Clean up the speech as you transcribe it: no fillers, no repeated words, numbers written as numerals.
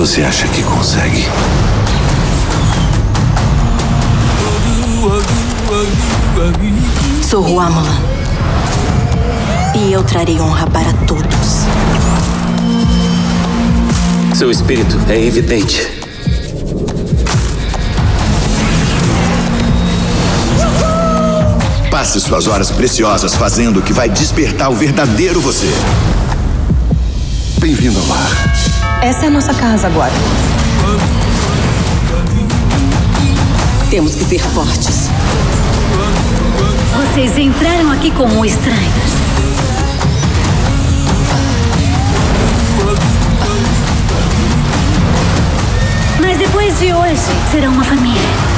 Você acha que consegue? Sou Ruamala. E eu trarei honra para todos. Seu espírito é evidente. Passe suas horas preciosas fazendo o que vai despertar o verdadeiro você. Bem-vindo ao lar. Essa é a nossa casa agora. Temos que ser fortes. Vocês entraram aqui como estranhos. Mas depois de hoje, serão uma família.